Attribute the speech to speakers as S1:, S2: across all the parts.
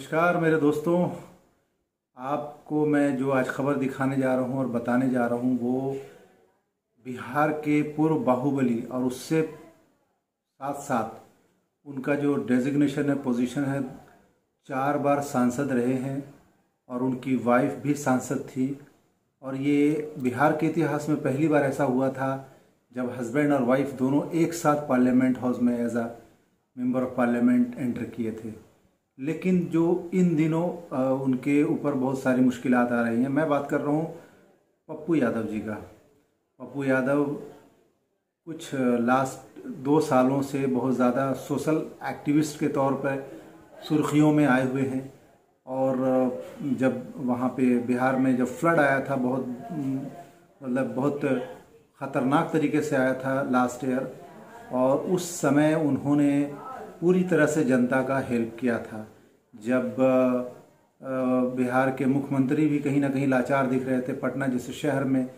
S1: नमस्कार मेरे दोस्तों। आपको मैं जो आज खबर दिखाने जा रहा हूँ और बताने जा रहा हूँ वो बिहार के पूर्व बाहुबली और उससे साथ साथ उनका जो डेजिग्नेशन है, पोजीशन है, 4 बार सांसद रहे हैं और उनकी वाइफ भी सांसद थी। और ये बिहार के इतिहास में पहली बार ऐसा हुआ था जब हस्बैंड और वाइफ दोनों एक साथ पार्लियामेंट हाउस में as a member of parliament enter किए थे। लेकिन जो इन दिनों उनके ऊपर बहुत सारी मुश्किलात आ रही हैं। मैं बात कर रहा हूँ पप्पू यादव जी का। पप्पू यादव कुछ लास्ट 2 सालों से बहुत ज़्यादा सोशल एक्टिविस्ट के तौर पर सुर्खियों में आए हुए हैं। और जब वहाँ पे बिहार में जब फ्लड आया था, बहुत ख़तरनाक तरीके से आया था लास्ट ईयर, और उस समय उन्होंने पूरी तरह से जनता का हेल्प किया था। जब बिहार के मुख्यमंत्री भी कहीं ना कहीं लाचार दिख रहे थे, पटना जैसे शहर में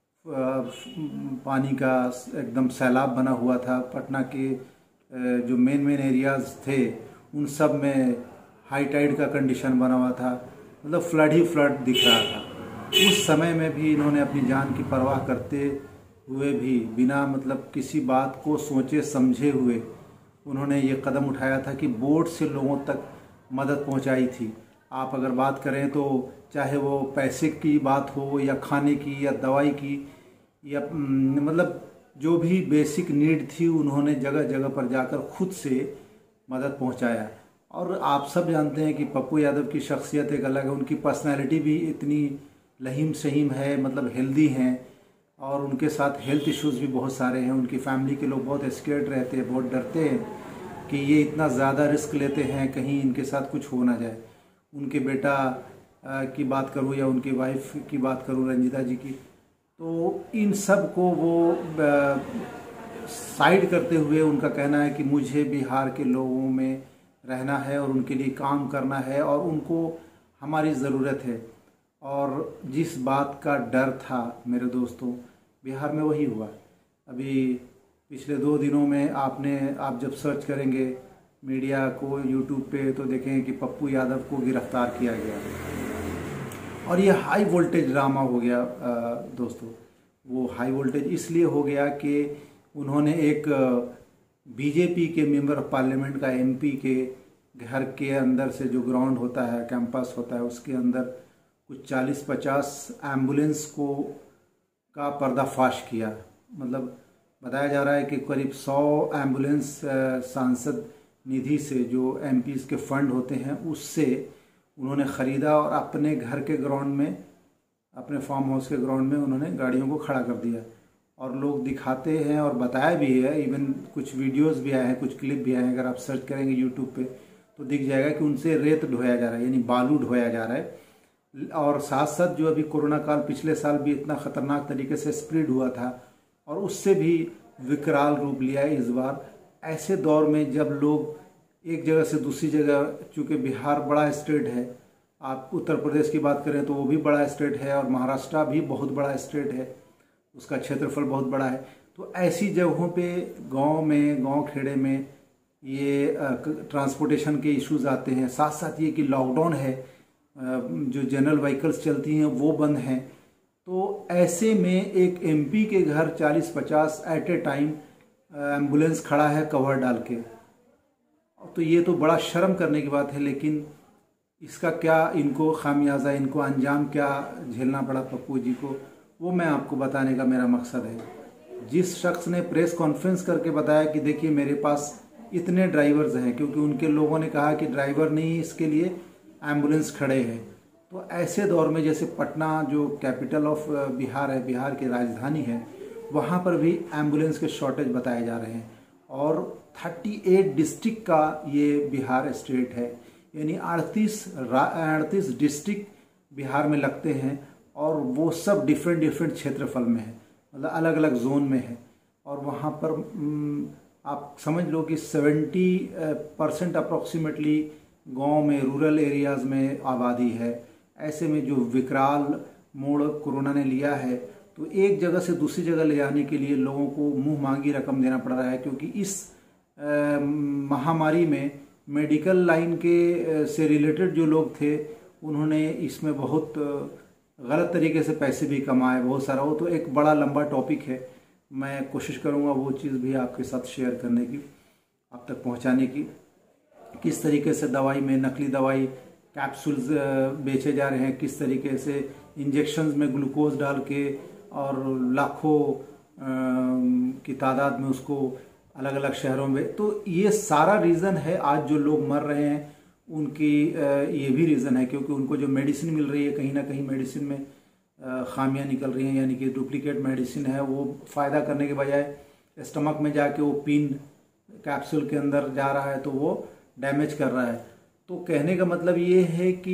S1: पानी का एकदम सैलाब बना हुआ था, पटना के जो मेन एरियाज़ थे उन सब में हाई टाइड का कंडीशन बना हुआ था, मतलब फ्लड ही फ्लड दिख रहा था। उस समय में भी इन्होंने अपनी जान की परवाह करते हुए भी बिना किसी बात को सोचे समझे हुए उन्होंने ये कदम उठाया था कि बोट से लोगों तक मदद पहुंचाई थी। आप अगर बात करें तो चाहे वो पैसे की बात हो या खाने की या दवाई की या जो भी बेसिक नीड थी, उन्होंने जगह जगह पर जाकर खुद से मदद पहुंचाया। और आप सब जानते हैं कि पप्पू यादव की शख्सियत एक अलग है, उनकी पर्सनैलिटी भी इतनी लहीम सहीम है, हेल्दी हैं, और उनके साथ हेल्थ इश्यूज़ भी बहुत सारे हैं। उनकी फैमिली के लोग बहुत स्केर्ड रहते हैं, बहुत डरते हैं कि ये इतना ज़्यादा रिस्क लेते हैं, कहीं इनके साथ कुछ हो ना जाए। उनके बेटा की बात करूँ या उनकी वाइफ की बात करूँ, रंजिता जी की, तो इन सब को वो साइड करते हुए उनका कहना है कि मुझे बिहार के लोगों में रहना है और उनके लिए काम करना है और उनको हमारी ज़रूरत है। और जिस बात का डर था मेरे दोस्तों, बिहार में वही हुआ। अभी पिछले 2 दिनों में आप जब सर्च करेंगे मीडिया को यूट्यूब पे तो देखेंगे कि पप्पू यादव को गिरफ्तार किया गया और ये हाई वोल्टेज ड्रामा हो गया। दोस्तों, वो हाई वोल्टेज इसलिए हो गया कि उन्होंने एक बीजेपी के मेंबर ऑफ पार्लियामेंट का एमपी के घर के अंदर से, जो ग्राउंड होता है, कैंपस होता है, उसके अंदर कुछ 40-50 एम्बुलेंस का पर्दाफाश किया। बताया जा रहा है कि करीब 100 एम्बुलेंस सांसद निधि से, जो एमपीज़ के फंड होते हैं, उससे उन्होंने ख़रीदा और अपने घर के ग्राउंड में, अपने फार्म हाउस के ग्राउंड में उन्होंने गाड़ियों को खड़ा कर दिया। और लोग दिखाते हैं और बताया भी है, इवन कुछ वीडियोस भी आए हैं, कुछ क्लिप भी आए हैं। अगर आप सर्च करेंगे यूट्यूब पे तो दिख जाएगा कि उनसे रेत ढोया जा रहा है, यानी बालू ढोया जा रहा है। और साथ साथ जो अभी कोरोना काल पिछले साल भी इतना ख़तरनाक तरीके से स्प्रेड हुआ था और उससे भी विकराल रूप लिया है इस बार। ऐसे दौर में जब लोग एक जगह से दूसरी जगह, चूँकि बिहार बड़ा स्टेट है, आप उत्तर प्रदेश की बात करें तो वो भी बड़ा स्टेट है और महाराष्ट्र भी बहुत बड़ा स्टेट है, उसका क्षेत्रफल बहुत बड़ा है। तो ऐसी जगहों पे गांव खेड़े में ये ट्रांसपोर्टेशन के इश्यूज आते हैं। साथ साथ ये कि लॉकडाउन है, जो जनरल व्हीकल्स चलती हैं वो बंद हैं। तो ऐसे में एक एमपी के घर 40-50 एट ए टाइम एम्बुलेंस खड़ा है कवर डाल के, तो ये तो बड़ा शर्म करने की बात है। लेकिन इसका क्या इनको खामियाजा, इनको अंजाम क्या झेलना पड़ा पप्पू जी को, वो मैं आपको बताने का मेरा मकसद है। जिस शख्स ने प्रेस कॉन्फ्रेंस करके बताया कि देखिए मेरे पास इतने ड्राइवर्स हैं, क्योंकि उनके लोगों ने कहा कि ड्राइवर नहीं, इसके लिए एम्बुलेंस खड़े हैं। तो ऐसे दौर में जैसे पटना जो कैपिटल ऑफ बिहार है, बिहार की राजधानी है, वहाँ पर भी एम्बुलेंस के शॉर्टेज बताए जा रहे हैं। और 38 डिस्ट्रिक्ट का ये बिहार स्टेट है, यानी 38 डिस्ट्रिक्ट बिहार में लगते हैं और वो सब डिफरेंट क्षेत्रफल में है, अलग अलग जोन में है। और वहाँ पर आप समझ लो कि 70% अप्रॉक्सीमेटली गांव में, रूरल एरियाज़ में आबादी है। ऐसे में जो विकराल मोड़ कोरोना ने लिया है, तो एक जगह से दूसरी जगह ले जाने के लिए लोगों को मुंह मांगी रकम देना पड़ रहा है, क्योंकि इस महामारी में मेडिकल लाइन के से रिलेटेड जो लोग थे उन्होंने इसमें बहुत गलत तरीके से पैसे भी कमाए, बहुत सारा। वो तो एक बड़ा लंबा टॉपिक है, मैं कोशिश करूँगा वो चीज़ भी आपके साथ शेयर करने की, आप तक पहुँचाने की। किस तरीके से दवाई में नकली दवाई कैप्सूल्स बेचे जा रहे हैं, किस तरीके से इंजेक्शंस में ग्लूकोज डाल के और लाखों की तादाद में उसको अलग अलग शहरों में। तो ये सारा रीज़न है आज जो लोग मर रहे हैं उनकी, ये भी रीज़न है क्योंकि उनको जो मेडिसिन मिल रही है कहीं ना कहीं मेडिसिन में खामियां निकल रही हैं, यानी कि डुप्लीकेट मेडिसिन है। वो फ़ायदा करने के बजाय स्टमक में जाके वो पिन कैप्सूल के अंदर जा रहा है तो वो डैमेज कर रहा है। तो कहने का मतलब ये है कि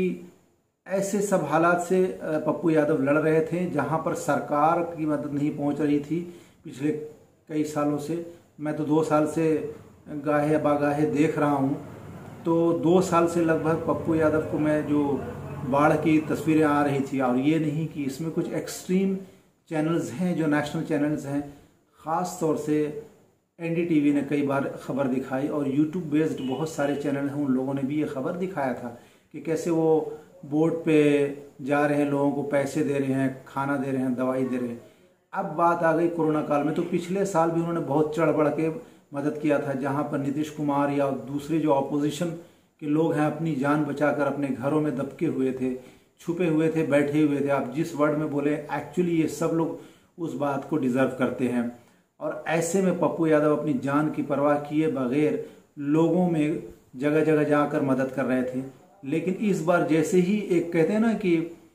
S1: ऐसे सब हालात से पप्पू यादव लड़ रहे थे जहां पर सरकार की मदद नहीं पहुंच रही थी पिछले कई सालों से। मैं तो 2 साल से गाहे बागाहे देख रहा हूं, तो 2 साल से लगभग पप्पू यादव को मैं जो बाढ़ की तस्वीरें आ रही थी, और ये नहीं कि इसमें कुछ एक्सट्रीम चैनल्स हैं जो नेशनल चैनल्स हैं, ख़ास तौर से एनडीटीवी ने कई बार खबर दिखाई और यूट्यूब बेस्ड बहुत सारे चैनल हैं, उन लोगों ने भी ये खबर दिखाया था कि कैसे वो बोट पे जा रहे हैं, लोगों को पैसे दे रहे हैं, खाना दे रहे हैं, दवाई दे रहे हैं। अब बात आ गई कोरोना काल में, तो पिछले साल भी उन्होंने बहुत चढ़ बढ़ के मदद किया था, जहां पर नीतीश कुमार या दूसरे जो ऑपोजिशन के लोग हैं अपनी जान बचाकर अपने घरों में दबके हुए थे, छुपे हुए थे, बैठे हुए थे। आप जिस वर्ड में बोले, एक्चुअली ये सब लोग उस बात को डिजर्व करते हैं। और ऐसे में पप्पू यादव अपनी जान की परवाह किए बगैर लोगों में जगह जगह जाकर मदद कर रहे थे। लेकिन इस बार जैसे ही एक कहते हैं ना कि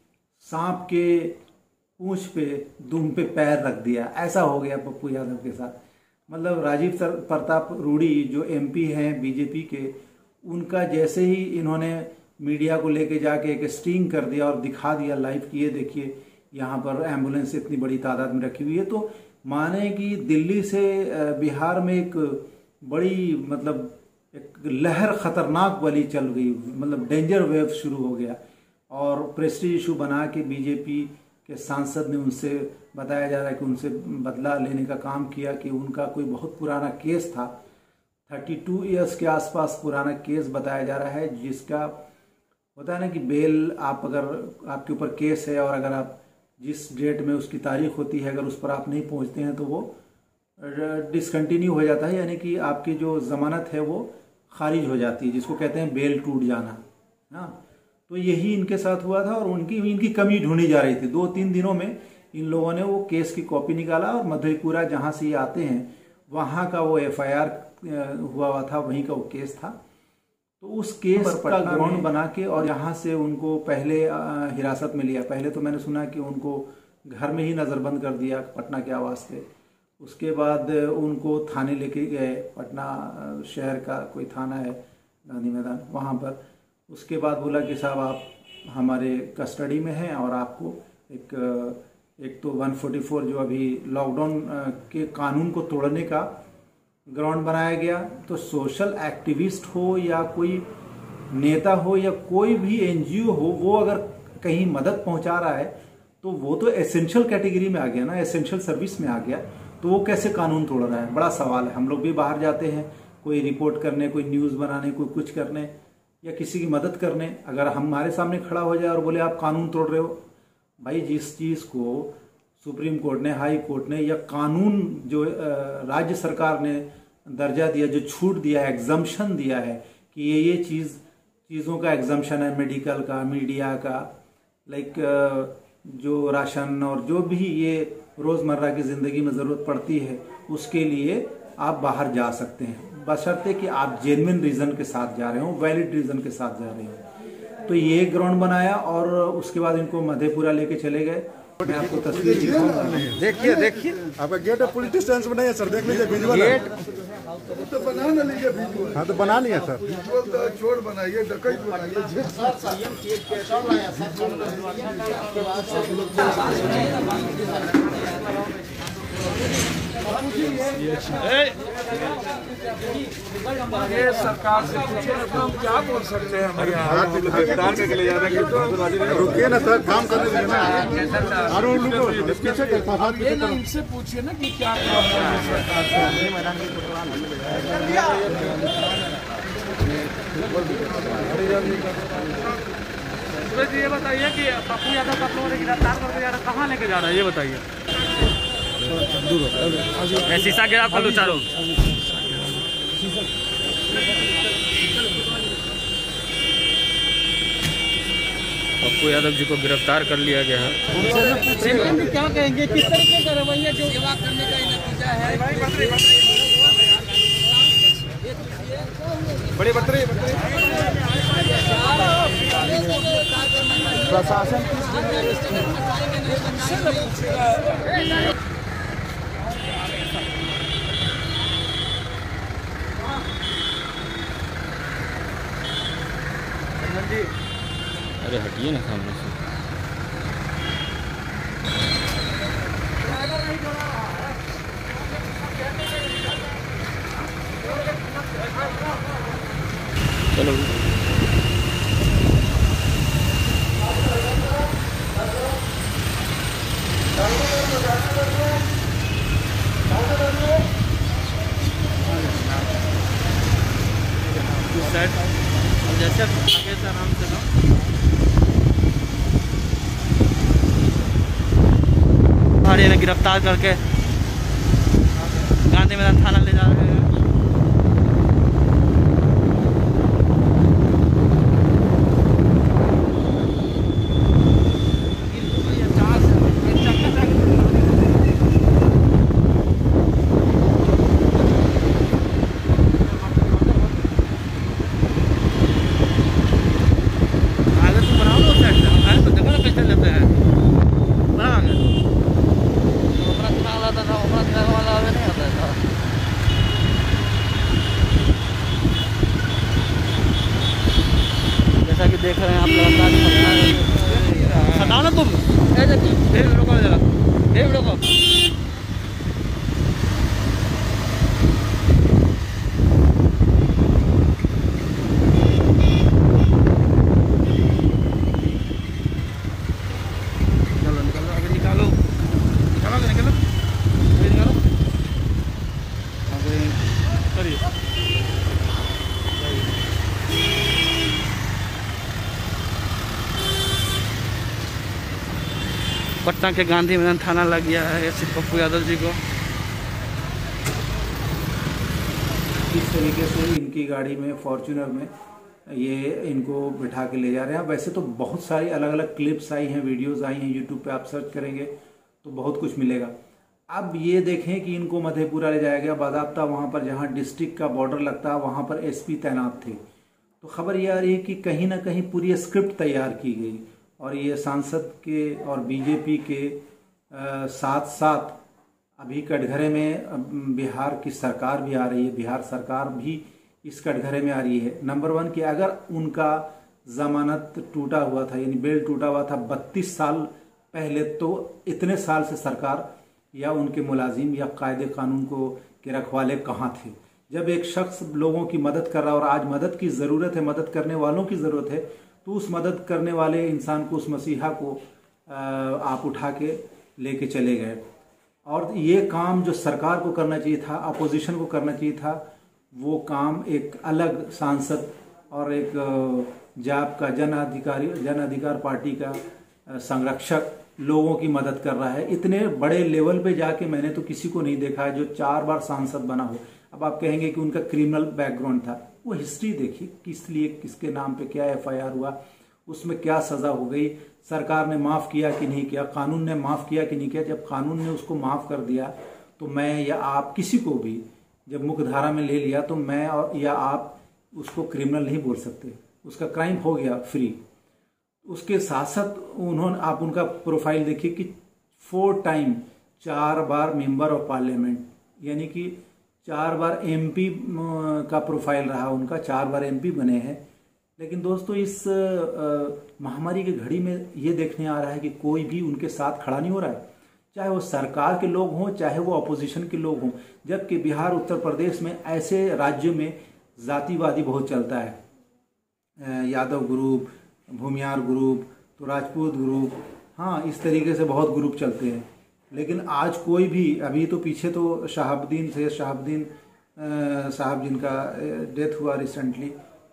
S1: सांप के पूंछ पे दुम पे पैर रख दिया, ऐसा हो गया पप्पू यादव के साथ। मतलब राजीव प्रताप रूडी जो एमपी हैं बीजेपी के, उनका जैसे ही इन्होंने मीडिया को लेके जाके एक स्टिंग कर दिया और दिखा दिया लाइव कि ये देखिए यहाँ पर एम्बुलेंस इतनी बड़ी तादाद में रखी हुई है, तो माने कि दिल्ली से बिहार में एक बड़ी मतलब एक लहर खतरनाक वाली चल गई, मतलब डेंजर वेव शुरू हो गया। और प्रेस्टीज इशू बना के बीजेपी के सांसद ने उनसे बताया जा रहा है कि उनसे बदला लेने का काम किया कि उनका कोई बहुत पुराना केस था, 32 इयर्स के आसपास पुराना केस बताया जा रहा है, जिसका होता है ना कि बेल आप अगर आपके ऊपर केस है और अगर आप जिस डेट में उसकी तारीख होती है अगर उस पर आप नहीं पहुंचते हैं तो वो डिसकंटिन्यू हो जाता है, यानी कि आपकी जो जमानत है वो खारिज हो जाती है, जिसको कहते हैं बेल टूट जाना। हाँ, तो यही इनके साथ हुआ था और इनकी कमी ढूंढी जा रही थी। 2-3 दिनों में इन लोगों ने वो केस की कॉपी निकाला और मधेपुरा जहाँ से ये आते हैं वहाँ का वो FIR हुआ था, वहीं का वो केस था। तो उस केस का ग्राउंड बना के और यहाँ से उनको पहले हिरासत में लिया। पहले तो मैंने सुना कि उनको घर में ही नज़रबंद कर दिया पटना के आवास पे। उसके बाद उनको थाने लेके गए, पटना शहर का कोई थाना है गांधी मैदान, वहाँ पर। उसके बाद बोला कि साहब आप हमारे कस्टडी में हैं और आपको एक तो 144 जो अभी लॉकडाउन के कानून को तोड़ने का ग्राउंड बनाया गया। तो सोशल एक्टिविस्ट हो या कोई नेता हो या कोई भी NGO हो, वो अगर कहीं मदद पहुंचा रहा है तो वो तो एसेंशियल कैटेगरी में आ गया ना, एसेंशियल सर्विस में आ गया। तो वो कैसे कानून तोड़ रहा है, बड़ा सवाल है। हम लोग भी बाहर जाते हैं कोई रिपोर्ट करने, कोई न्यूज़ बनाने, कोई कुछ करने या किसी की मदद करने, अगर हमारे सामने खड़ा हो जाए और बोले आप कानून तोड़ रहे हो, भाई जिस चीज़ को सुप्रीम कोर्ट ने, हाई कोर्ट ने या कानून जो राज्य सरकार ने दर्जा दिया, जो छूट दिया है, एग्जम्पशन दिया है कि ये चीज़ों का एग्जम्पशन है, मेडिकल का, मीडिया का, लाइक जो राशन और जो भी ये रोज़मर्रा की ज़िंदगी में ज़रूरत पड़ती है उसके लिए आप बाहर जा सकते हैं, बशर्ते कि आप जेन्युइन रीज़न के साथ जा रहे हो, वैलिड रीज़न के साथ जा रहे हो। तो ये ग्राउंड बनाया और उसके बाद इनको मधेपुरा लेके चले गए। मैं आपको तस्वीर दिखाऊंगा,
S2: देखिए आपका गेट पुलिस डिस्टेंस में नहीं है सर, देख लीजिए विजुअल गेट
S3: तो बना ना लीजिए विजुअल।
S2: हाँ तो बना लिया सर,
S3: विजुअल तो छोड़ बनाइए, डकैत बनाइए। ये सरकार से पूछे तो हम क्या बोल सकते हैं।
S2: रुकिए ना सर, काम करने दीजिए ना।
S3: ये ना इनसे पूछिए ना कि क्या प्रॉब्लम है सरकार से।
S4: सूरज जी ये बताइए कि पप्पू यादव का आप लोगों ने गिरफ्तार करके जा रहा कहाँ लेके जा रहा है, ये बताइए। शीशा गिरा फल चारों। पप्पू यादव जी को गिरफ्तार कर लिया गया है। क्या कहेंगे, किस तरीके का रवैया जो सेवा करने का नतीजा है?
S2: बड़े बतरे प्रशासन
S4: अरे हटिए ना सामने से। चलो जैसे आगे से आराम से भाड़ी ने गिरफ्तार करके गांधी मैदान थाना ले जा रहे हैं। जैसा कि देख रहे हैं आप लगातार हटाओ ना तुम, रोको जरा, रोको। पटना के गांधी मैदान थाना लग गया है पप्पू यादव जी को।
S1: इस तरीके से इनकी गाड़ी में फॉर्च्यूनर में ये इनको बिठा के ले जा रहे हैं। वैसे तो बहुत सारी अलग अलग क्लिप्स आई हैं, वीडियोस आई हैं, यूट्यूब पे आप सर्च करेंगे तो बहुत कुछ मिलेगा। अब ये देखें कि इनको मधेपुरा ले जाया गया, बाज़ाब्ता वहाँ पर जहाँ डिस्ट्रिक्ट का बॉर्डर लगता है वहाँ पर एसपी तैनात थे। तो खबर ये आ रही है कि कहीं ना कहीं पूरी स्क्रिप्ट तैयार की गई और ये सांसद के और बीजेपी के साथ साथ अभी कटघरे में बिहार की सरकार भी आ रही है, बिहार सरकार भी इस कटघरे में आ रही है। नंबर 1 कि अगर उनका जमानत टूटा हुआ था यानी बेल टूटा हुआ था 32 साल पहले, तो इतने साल से सरकार या उनके मुलाजिम या कायदे कानून को के रखवाले कहाँ थे? जब एक शख्स लोगों की मदद कर रहा है और आज मदद की ज़रूरत है, मदद करने वालों की ज़रूरत है, तो उस मदद करने वाले इंसान को, उस मसीहा को आप उठा के लेके चले गए। और ये काम जो सरकार को करना चाहिए था, अपोजिशन को करना चाहिए था, वो काम एक अलग सांसद और एक जाप का जन अधिकार पार्टी का संरक्षक लोगों की मदद कर रहा है। इतने बड़े लेवल पे जाके मैंने तो किसी को नहीं देखा है जो 4 बार सांसद बना हो। अब आप कहेंगे कि उनका क्रिमिनल बैकग्राउंड था, वो हिस्ट्री देखिए, किस लिए, किसके नाम पे क्या एफआईआर हुआ, उसमें क्या सजा हो गई, सरकार ने माफ किया कि नहीं किया, कानून ने माफ किया कि नहीं किया। जब कानून ने उसको माफ कर दिया तो मैं या आप किसी को भी जब मुख्यधारा में ले लिया तो मैं और या आप उसको क्रिमिनल नहीं बोल सकते, उसका क्राइम हो गया फ्री। उसके साथ साथ उन्होंने, आप उनका प्रोफाइल देखिए कि 4 बार मेंबर ऑफ पार्लियामेंट, यानी कि 4 बार एमपी का प्रोफाइल रहा उनका, 4 बार एमपी बने हैं। लेकिन दोस्तों इस महामारी की घड़ी में ये देखने आ रहा है कि कोई भी उनके साथ खड़ा नहीं हो रहा है, चाहे वो सरकार के लोग हों चाहे वो अपोजिशन के लोग हों। जबकि बिहार, उत्तर प्रदेश में ऐसे राज्यों में जातिवादी बहुत चलता है, यादव ग्रुप, भूमियार ग्रुप, तो राजपूत ग्रुप, हाँ इस तरीके से बहुत ग्रुप चलते हैं। लेकिन आज कोई भी, अभी तो पीछे तो शहाबुद्दीन साहब जिनका डेथ हुआ रिसेंटली,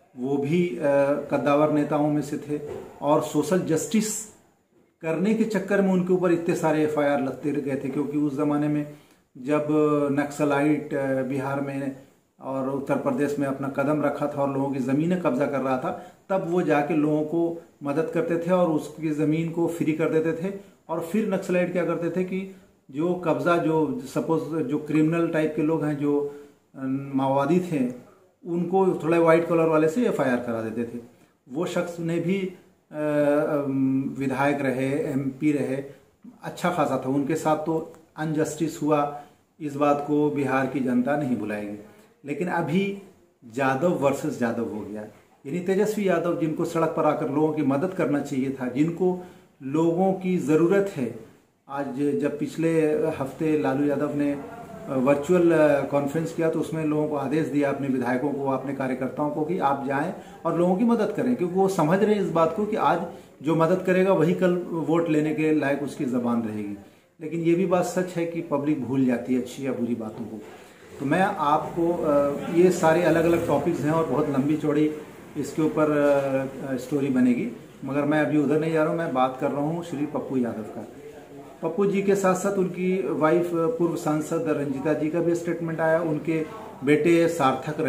S1: वो भी कद्दावर नेताओं में से थे और सोशल जस्टिस करने के चक्कर में उनके ऊपर इतने सारे FIR लगते गए थे, क्योंकि उस ज़माने में जब नक्सलाइट बिहार में और उत्तर प्रदेश में अपना कदम रखा था और लोगों की ज़मीनें कब्जा कर रहा था, तब वो जाके लोगों को मदद करते थे और उसकी ज़मीन को फ्री कर देते थे। और फिर नक्सलाइट क्या करते थे कि जो कब्जा, जो सपोज जो क्रिमिनल टाइप के लोग हैं, जो माओवादी थे, उनको थोड़ा वाइट कलर वाले से FIR करा देते थे। वो शख्स ने भी विधायक रहे, MP रहे, अच्छा खासा था। उनके साथ तो अनजस्टिस हुआ, इस बात को बिहार की जनता नहीं भुलाएगी। लेकिन अभी यादव वर्सेस यादव हो गया, यानी तेजस्वी यादव जिनको सड़क पर आकर लोगों की मदद करना चाहिए था, जिनको लोगों की ज़रूरत है। आज जब पिछले हफ्ते लालू यादव ने वर्चुअल कॉन्फ्रेंस किया तो उसमें लोगों को आदेश दिया, अपने विधायकों को, अपने कार्यकर्ताओं को, कि आप जाएं और लोगों की मदद करें, क्योंकि वो समझ रहे हैं इस बात को कि आज जो मदद करेगा वही कल वोट लेने के लायक उसकी ज़बान रहेगी। लेकिन ये भी बात सच है कि पब्लिक भूल जाती है अच्छी या बुरी बातों को। तो मैं आपको ये सारे अलग अलग टॉपिक्स हैं और बहुत लंबी चौड़ी इसके ऊपर स्टोरी बनेगी, मगर मैं अभी उधर नहीं जा रहा हूँ। मैं बात कर रहा हूँ श्री पप्पू यादव का। पप्पू जी के साथ साथ उनकी वाइफ पूर्व सांसद रंजीता जी का भी स्टेटमेंट आया। उनके बेटे सार्थक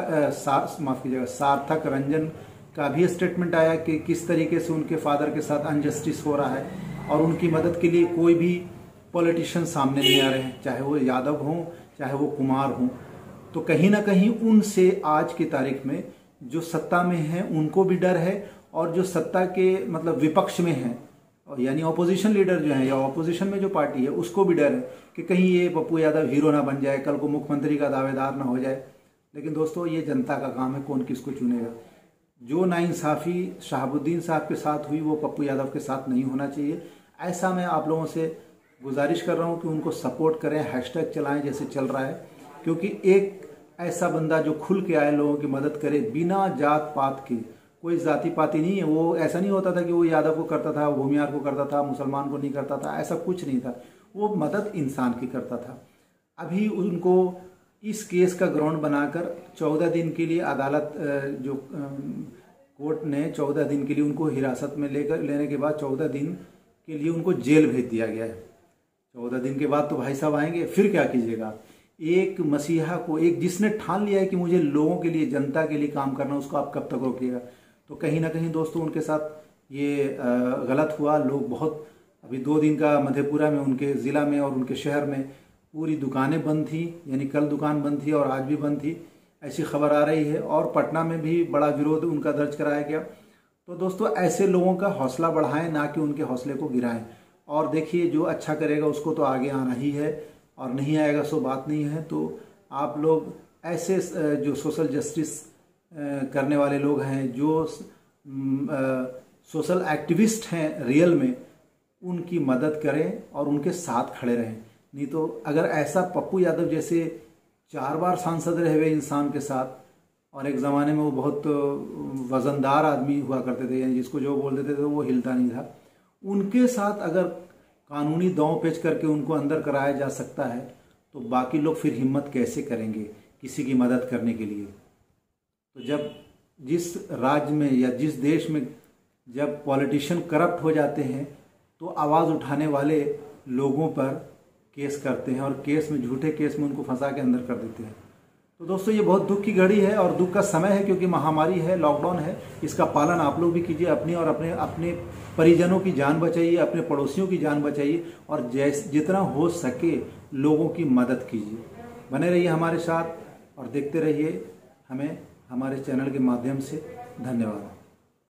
S1: रंजन का भी स्टेटमेंट आया कि किस तरीके से उनके फादर के साथ अनजस्टिस हो रहा है और उनकी मदद के लिए कोई भी पॉलिटिशियन सामने नहीं आ रहे हैं, चाहे वो यादव हों चाहे वो कुमार हों। तो कहीं ना कहीं उनसे आज की तारीख में जो सत्ता में हैं उनको भी डर है, और जो सत्ता के मतलब विपक्ष में हैं, यानी ऑपोजिशन लीडर जो है या ऑपोजिशन में जो पार्टी है, उसको भी डर है कि कहीं ये पप्पू यादव हीरो ना बन जाए, कल को मुख्यमंत्री का दावेदार ना हो जाए। लेकिन दोस्तों, ये जनता का काम है, कौन किसको चुनेगा। जो नाइंसाफ़ी शहाबुद्दीन साहब के साथ हुई वो पप्पू यादव के साथ नहीं होना चाहिए। ऐसा मैं आप लोगों से गुजारिश कर रहा हूँ कि उनको सपोर्ट करें, हैशटैग चलाएं जैसे चल रहा है, क्योंकि एक ऐसा बंदा जो खुल के आए, लोगों की मदद करे बिना जात पात के, कोई जाति पाति नहीं है। वो ऐसा नहीं होता था कि वो यादव को करता था, भूमियार को करता था, मुसलमान को नहीं करता था, ऐसा कुछ नहीं था। वो मदद इंसान की करता था। अभी उनको इस केस का ग्राउंड बनाकर 14 दिन के लिए अदालत जो कोर्ट ने 14 दिन के लिए उनको हिरासत में लेने के बाद 14 दिन के लिए उनको जेल भेज दिया गया है। 14 दिन के बाद तो भाई साहब आएंगे, फिर क्या कीजिएगा। एक मसीहा को, एक जिसने ठान लिया है कि मुझे लोगों के लिए, जनता के लिए काम करना, उसको आप कब तक रोकिएगा। तो कहीं ना कहीं दोस्तों उनके साथ ये गलत हुआ। लोग बहुत, अभी 2 दिन का मधेपुरा में, उनके ज़िला में और उनके शहर में पूरी दुकानें बंद थी, यानी कल दुकान बंद थी और आज भी बंद थी, ऐसी खबर आ रही है। और पटना में भी बड़ा विरोध उनका दर्ज कराया गया। तो दोस्तों, ऐसे लोगों का हौसला बढ़ाएं, ना कि उनके हौसले को गिराएं। और देखिए, जो अच्छा करेगा उसको तो आगे आना ही है, और नहीं आएगा सो बात नहीं है। तो आप लोग ऐसे जो सोशल जस्टिस करने वाले लोग हैं, जो सोशल एक्टिविस्ट हैं रियल में, उनकी मदद करें और उनके साथ खड़े रहें। नहीं तो अगर ऐसा पप्पू यादव जैसे 4 बार सांसद रहे हुए इंसान के साथ, और एक ज़माने में वो बहुत वज़नदार आदमी हुआ करते थे, यानी जिसको जो बोल देते थे वो हिलता नहीं था, उनके साथ अगर कानूनी दांव पेच करके उनको अंदर कराया जा सकता है, तो बाकी लोग फिर हिम्मत कैसे करेंगे किसी की मदद करने के लिए। तो जब जिस राज्य में या जिस देश में जब पॉलिटिशियन करप्ट हो जाते हैं, तो आवाज़ उठाने वाले लोगों पर केस करते हैं, और केस में, झूठे केस में उनको फंसा के अंदर कर देते हैं। तो दोस्तों, ये बहुत दुख की घड़ी है और दुख का समय है, क्योंकि महामारी है, लॉकडाउन है। इसका पालन आप लोग भी कीजिए, अपनी और अपने परिजनों की जान बचाइए, अपने पड़ोसियों की जान बचाइए, और जितना हो सके लोगों की मदद कीजिए। बने रहिए हमारे साथ और देखते रहिए हमें हमारे चैनल के माध्यम से। धन्यवाद।